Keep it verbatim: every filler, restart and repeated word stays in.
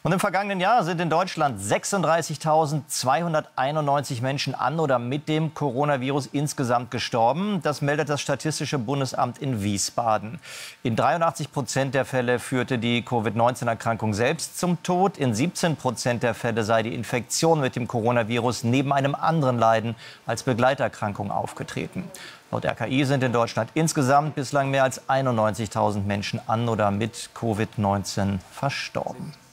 Und im vergangenen Jahr sind in Deutschland sechsunddreißigtausendzweihunderteinundneunzig Menschen an oder mit dem Coronavirus insgesamt gestorben. Das meldet das Statistische Bundesamt in Wiesbaden. In dreiundachtzig Prozent der Fälle führte die Covid neunzehn Erkrankung selbst zum Tod. In siebzehn Prozent der Fälle sei die Infektion mit dem Coronavirus neben einem anderen Leiden als Begleiterkrankung aufgetreten. Laut R K I sind in Deutschland insgesamt bislang mehr als einundneunzigtausend Menschen an oder mit Covid neunzehn verstorben.